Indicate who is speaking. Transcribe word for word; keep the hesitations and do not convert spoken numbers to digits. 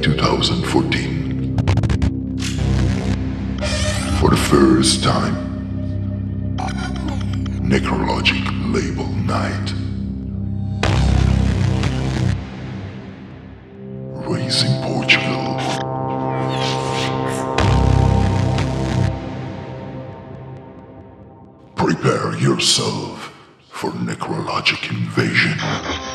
Speaker 1: two thousand fourteen. For the first time, necrologic label night. Raising Portugal. Prepare yourself for necrologic invasion.